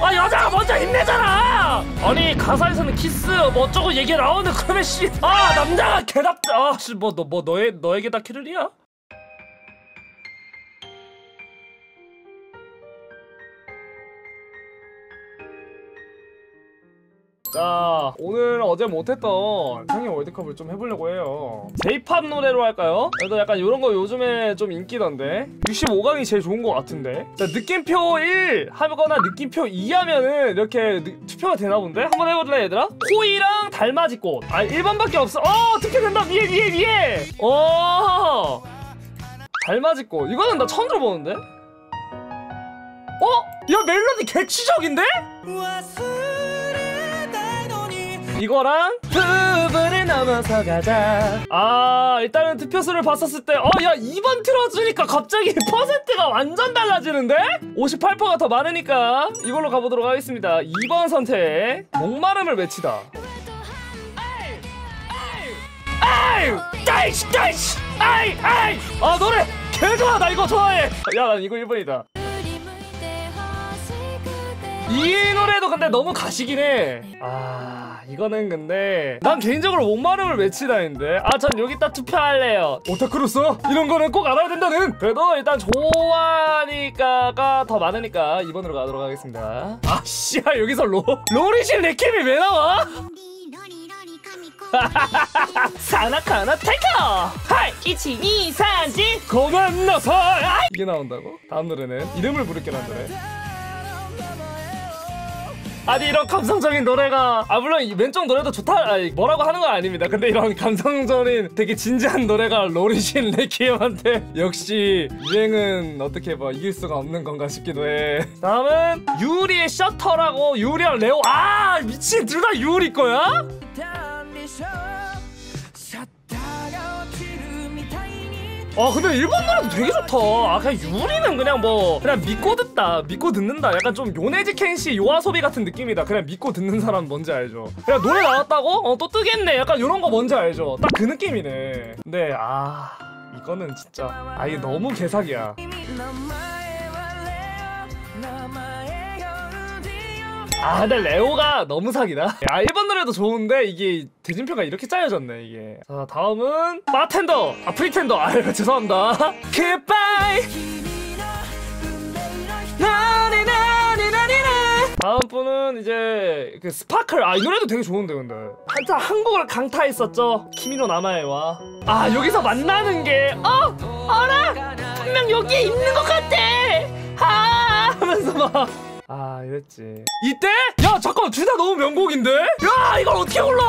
아 여자가 먼저 힘내잖아. 아니 가사에서는 키스 뭐 어쩌고 얘기 나오는데 그러면 씨 아 남자가 개답다. 아 씨 뭐 너에게 다 키를이야? 자 오늘 어제 못했던 상해 월드컵을 좀 해보려고 해요. J-POP 노래로 할까요? 그래도 약간 이런거 요즘에 좀 인기던데 65강이 제일 좋은 것 같은데. 자 느낌표 1 하거나 느낌표 2 하면은 이렇게 투표가 되나 본데? 한번 해볼래 얘들아? 코이랑 달맞이 꽃. 아 1번밖에 없어. 어떻게 된다. 위에 달맞이 꽃. 이거는 나 처음 들어보는데? 야 멜로디 개취적인데? 이거랑 부분을 넘어서 가자. 아 일단은 투표수를 봤었을 때 야 2번 틀어주니까 갑자기 퍼센트가 완전 달라지는데? 58%가 더 많으니까 이걸로 가보도록 하겠습니다. 2번 선택 목마름을 외치다. 아 노래 개좋아. 나 이거 좋아해. 야 난 이거 1번이다. 이 노래도 근데 너무 가시긴 해. 이거는 근데 난 개인적으로 목마름을 외치다인데. 전 여기다 투표할래요. 오타쿠로서 이런 거는 꼭 알아야 된다는. 그래도 일단 좋아하니까가 더 많으니까 2번으로 가도록 하겠습니다. 씨야 여기서 로리실 내캠이 왜 나와? 사나카나 테이커 하이 이치 니 산지 고만나서 이게 나온다고? 다음 노래는 이름을 부를게란 노래. 아니 이런 감성적인 노래가 물론 이 왼쪽 노래도 좋다 뭐라고 하는 건 아닙니다. 근데 이런 감성적인 되게 진지한 노래가 로리신 레키엠한테 역시 유행은 어떻게 봐 이길 수가 없는 건가 싶기도 해. 다음은 유리의 셔터라고. 유리랑 레오. 미친 둘 다 유리 거야? 근데 일본 노래도 되게 좋다. 그냥 유리는 그냥 그냥 믿고 듣는다. 약간 좀 요네즈 켄시 요아소비 같은 느낌이다. 그냥 믿고 듣는 사람 뭔지 알죠? 그냥 노래 나왔다고? 또 뜨겠네. 약간 요런 거 뭔지 알죠? 딱 그 느낌이네. 근데 이거는 진짜 이게 너무 개사기야. 근데 레오가 너무 사기다. 1번 노래도 좋은데 이게 대진표가 이렇게 짜여졌네 이게. 자 다음은 바텐더. 프리텐더. 죄송합니다. Goodbye. 다음 분은 이제 그 스파클. 이 노래도 되게 좋은데 근데 한참 한국을 강타했었죠. 키미노 나마에와. 여기서 만나는 게 어라 분명 여기에 있는 것 같아 하면서 막 이랬지. 이때? 야 잠깐만 둘 다 너무 명곡인데? 야 이걸 어떻게 골라?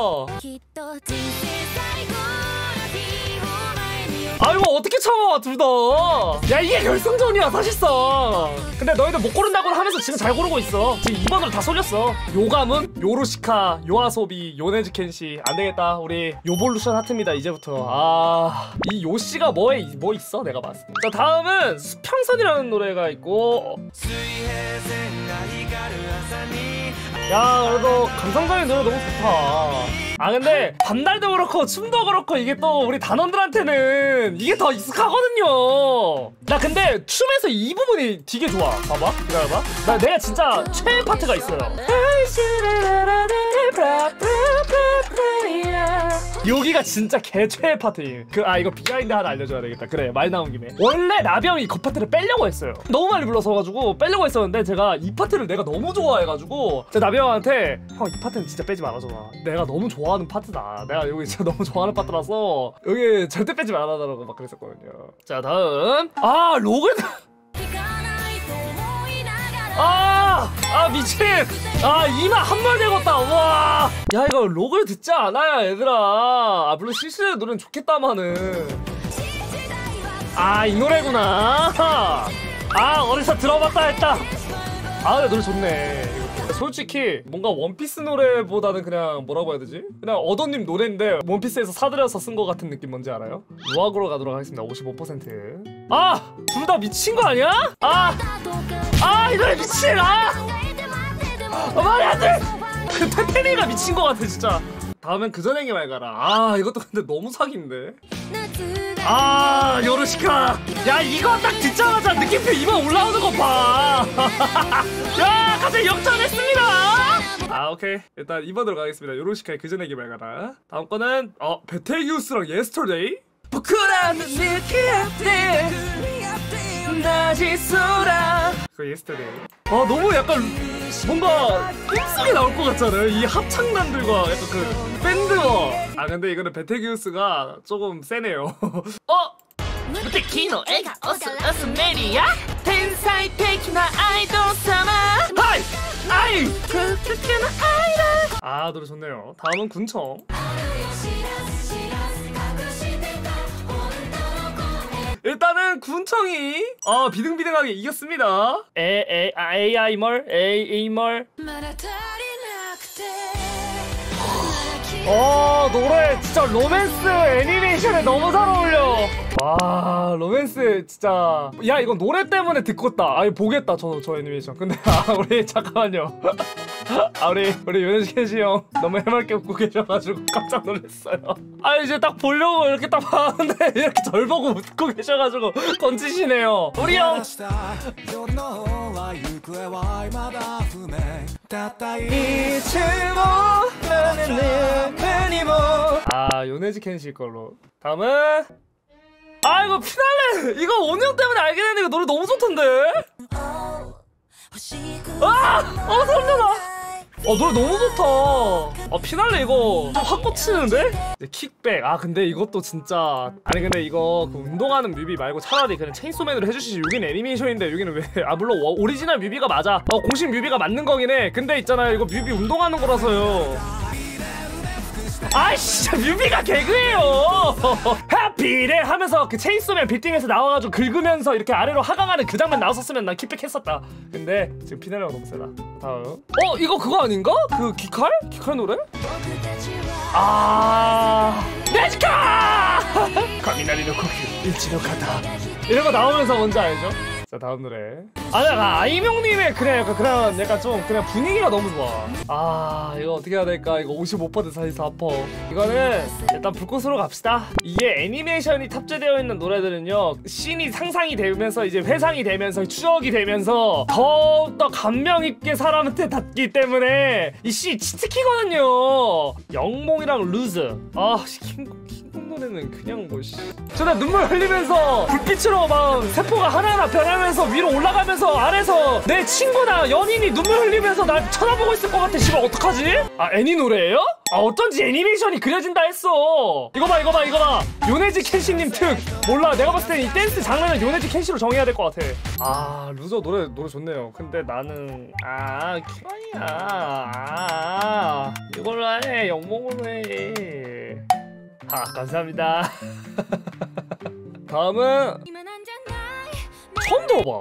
이거 어떻게 참아 둘 다. 야 이게 결승전이야 사실상. 근데 너희들 못 고른다고 하면서 지금 잘 고르고 있어. 지금 2번으로 다 쏠렸어. 요감은 요로시카 요아소비 요네즈 켄시. 안되겠다 우리 요볼루션 하트입니다 이제부터. 이 요씨가 뭐 있어 내가 봤을 때. 자 다음은 수평선이라는 노래가 있고. 야 그래도 감성적인 노래 너무 좋다. 근데 반달도 그렇고 춤도 그렇고 이게 또 우리 단원들한테는 이게 더 익숙하거든요. 나 근데 춤에서 이 부분이 되게 좋아. 봐봐 기다려봐. 내가 진짜 최애 파트가 있어요. 여기가 진짜 개 최애 파트임. 이거 비하인드 하나 알려줘야 되겠다. 그래 말 나온 김에 원래 나병이 그 파트를 빼려고 했어요. 너무 많이 불러서가지고 빼려고 했었는데 제가 이 파트를 내가 너무 좋아해가지고 제가 나병한테 형 이 파트는 진짜 빼지 말아줘. 내가 너무 좋아하는 파트다. 내가 여기 진짜 너무 좋아하는 파트라서 여기 절대 빼지 말아달라고 막 그랬었거든요. 자 다음 로그. 미친. 이마 한 번 되겠다. 와. 야 이거 로그를 듣지 않아요 얘들아. 물론 실시의 노래는 좋겠다마는. 이 노래구나. 어디서 들어봤다 했다. 근데 노래 좋네. 솔직히 뭔가 원피스 노래보다는 그냥 뭐라고 해야 되지? 그냥 어도님 노래인데 원피스에서 사들여서 쓴 것 같은 느낌 뭔지 알아요? 유학으로 가도록 하겠습니다. 55%. 둘 다 미친 거 아니야? 이 노래 미친. 말이 안 돼. 테테리가 미친 거 같아 진짜. 다음엔 그전행이 말 가라. 이것도 근데 너무 사기인데. 아 요르시카. 야 이거 딱 듣자마자 느낌표 2번 올라오는 거 봐. 야 갑자기 역전했습니다. 아 오케이 일단 2번으로 가겠습니다. 요르시카의 그 전에 길 가라. 다음 거는 베텔기우스랑 예스터데이. 부끄러운 느끼었대 다시 쏘라. 그 예스터데이. 너무 약간 뭔가 꿈속에 나올 것 같잖아요. 이 합창단들과 약간 그 밴드와. 아 근데 이거는 베텔기우스가 조금 세네요. 무敵の笑顔すメリア天才的なアイドル様하이 아이 그렇게 나 아이를. 아 노래 좋네요. 다음은 군청. 일단은 군청이 비등비등하게 이겼습니다. AI멀 노래 진짜 로맨스 애니메이션에 너무 잘 어울려. 와 로맨스 진짜. 야 이거 노래 때문에 듣겠다. 아니 보겠다 저 애니메이션. 근데 우리 잠깐만요. 우리 요네지 켄시 형 너무 해맑게 웃고 계셔가지고 깜짝 놀랐어요. 이제 딱 보려고 이렇게 딱 봤는데 이렇게 절 보고 웃고 계셔가지고 던지시네요. 우리 형. 요네지 켄시 걸로. 다음은 이거 피날레. 이거 원영 때문에 알게 됐는데 이거 노래 너무 좋던데. 소름 돋아. 노래 너무 좋다. 피날레 이거 확 꽂히는데? 킥백. 근데 이것도 진짜. 아니 근데 이거 그 운동하는 뮤비 말고 차라리 그냥 체인소맨으로 해주시지. 여긴 애니메이션인데 여기는 왜? 물론 오리지널 뮤비가 맞아. 공식 뮤비가 맞는 거긴 해. 근데 있잖아요 이거 뮤비 운동하는 거라서요. 진짜 뮤비가 개그예요. 해피래 하면서 그 체인소맨 빌딩에서 나와가지고 긁으면서 이렇게 아래로 하강하는 그 장면 나왔었으면 난 킥백했었다. 근데 지금 피날레가 너무 세다. 다음 이거 그거 아닌가? 그 기칼? 기칼 노래? 네지카! 가미나리노 코큐 일치노 가타 이런 거 나오면서 뭔지 알죠? 자 다음 노래. 아이명님의 그런 약간 좀 그냥 분위기가 너무 좋아. 이거 어떻게 해야 될까? 이거 55% 44%. 이거는 일단 불꽃으로 갑시다. 이게 애니메이션이 탑재되어 있는 노래들은요 씬이 상상이 되면서 이제 회상이 되면서 추억이 되면서 더욱더 감명 있게 사람한테 닿기 때문에 이 씬이 치트키거든요. 영몽이랑 루즈. 킹콩 노래는 그냥 저나 눈물 흘리면서 불빛으로 막 세포가 하나하나 변하면서 위로 올라가면서 아래서 내 친구나 연인이 눈물 흘리면서 날 쳐다보고 있을 것 같아. 씨발 어떡하지? 애니 노래예요? 어쩐지 애니메이션이 그려진다 했어. 이거 봐 요네지 켄시님 특. 몰라 내가 봤을 땐 이 댄스 장르는 요네지 켄시로 정해야 될 것 같아. 루저 노래 좋네요. 근데 나는 키와이야. 이걸로 해. 영몽으로 해. 감사합니다. 다음은 처음 들어봐.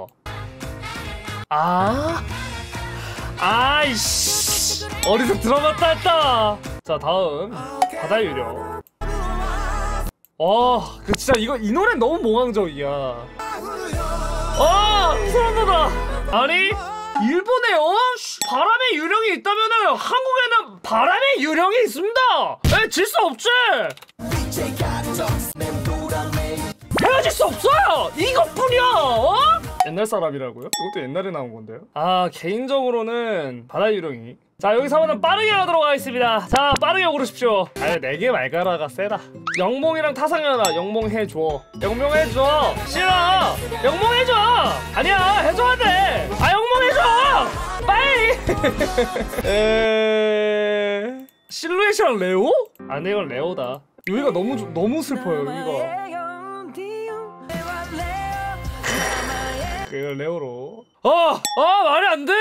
아이씨 어디서 들어봤다 했다. 자 다음 바다의 유령. 그 진짜 이 노래 너무 몽환적이야. 소름 돋아. 아니 일본에 바람의 유령이 있다면은 한국에는 바람의 유령이 있습니다. 질 수 없지. 헤어질 수 없어요. 이것뿐이야. 옛날 사람이라고요? 이것도 옛날에 나온 건데요. 개인적으로는 바다의 유령이. 자 여기서 한번 빠르게 가도록 하겠습니다. 자 빠르게 고르십시오. 4개 말가라가 세다. 영몽이랑 타상현아 영몽해줘. 영몽해줘. 싫어. 영몽해줘. 아니야 해줘야 돼. 영몽해줘. 빨리. 실루엣이랑 레오? 이건 레오다. 여기가 너무 슬퍼요. 여기가. 이거 레오로. 말이 안 돼.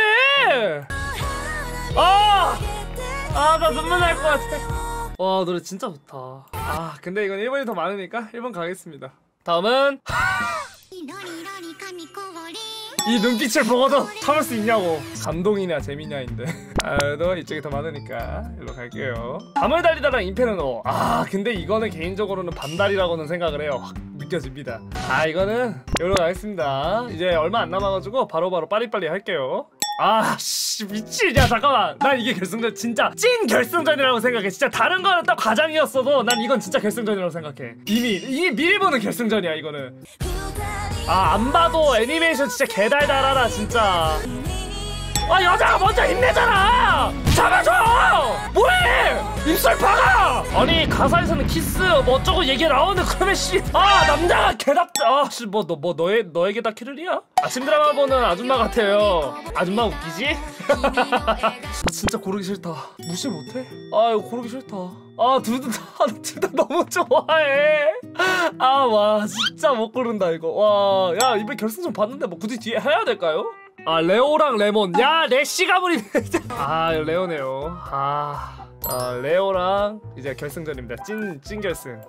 나 눈물 날 것 같아. 노래 진짜 좋다. 근데 이건 1번이 더 많으니까 1번 가겠습니다. 다음은 이 눈빛을 보고도 참을 수 있냐고. 감동이냐 재미냐인데. 너 이쪽이 더 많으니까 일로 갈게요. 밤을 달리다랑 인페르노. 근데 이거는 개인적으로는 반달이라고는 생각을 해요. 확 느껴집니다. 이거는 여기로 가겠습니다. 이제 얼마 안 남아가지고 바로바로 빠리빠리 할게요. 아씨 미친. 야 잠깐만, 난 이게 결승전 진짜 찐 결승전이라고 생각해. 진짜 다른 거는 딱 과장이었어도 난 이건 진짜 결승전이라고 생각해. 이미 미리 보는 결승전이야 이거는. 아 안 봐도 애니메이션 진짜 개달달하다 진짜. 아 여자가 먼저 힘내잖아. 잡아줘. 뭐해 입술 박아. 아니 가사에서는 키스 뭐 어쩌고 얘기 나오는데 그러면 아 남자가 개답다. 아씨 뭐 너에게 다 키를이야? 아침 드라마 보는 아줌마 같아요. 아줌마 웃기지? 진짜 고르기 싫다. 무시 못해? 아 이거 고르기 싫다. 아 둘 다 너무 좋아해. 아 와 진짜 못 고른다 이거. 와 야 이번 결승전 봤는데 뭐 굳이 뒤에 해야 될까요? 아 레오랑 레몬. 야 내시 가문이. 아 레오네요. 레오랑 이제 결승전입니다. 찐 결승.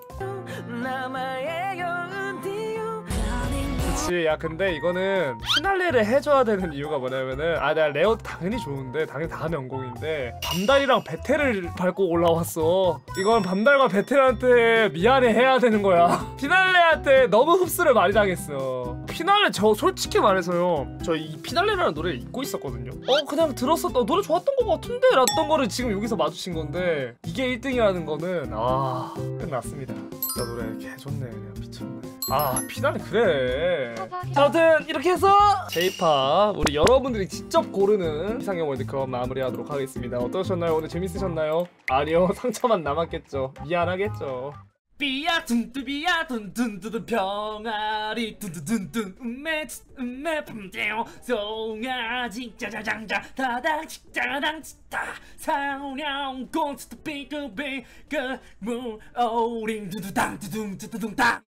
그치. 야 근데 이거는 피날레를 해줘야 되는 이유가 뭐냐면은 내가 레오 당연히 좋은데 당연히 다 명곡인데 밤달이랑 베텔을 밟고 올라왔어. 이건 밤달과 베텔한테 미안해 해야 되는 거야. 피날레한테 너무 흡수를 많이 당했어. 피날레 저 솔직히 말해서요, 저 이 피날레라는 노래를 잊고 있었거든요. 그냥 들었었던 노래 좋았던 거 같은데 라던 거를 지금 여기서 마주친 건데 이게 1등이라는 거는 끝났습니다. 진짜 노래 개 좋네. 그냥 미쳤네. 피날레 그래. 자, 아무튼 이렇게 해서 J-POP 우리 여러분들이 직접 고르는 이상형 월드컵 마무리하도록 하겠습니다. 어떠셨나요? 오늘 재밌으셨나요? 아니요, 상처만 남았겠죠. 미안하겠죠. 삐야 둔뚜비야 둔둔둔둔 병아리 둔둔둔둔 음메 밤새요 송아지 짜자장자 다당 짜당 다 사우냥 콘스트 삐그삐그 무 오링 두두당 두둥 두두둥 당